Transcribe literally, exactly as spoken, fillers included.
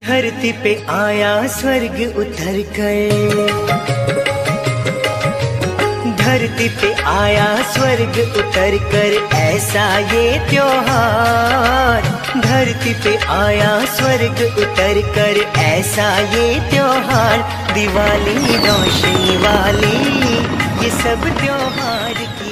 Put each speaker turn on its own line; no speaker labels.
धरती पे आया स्वर्ग उतर कर, धरती पे आया स्वर्ग उतर कर ऐसा ये त्योहार। धरती पे आया स्वर्ग उतर कर ऐसा ये त्योहार। दिवाली रोशनी वाली ये सब त्योहार की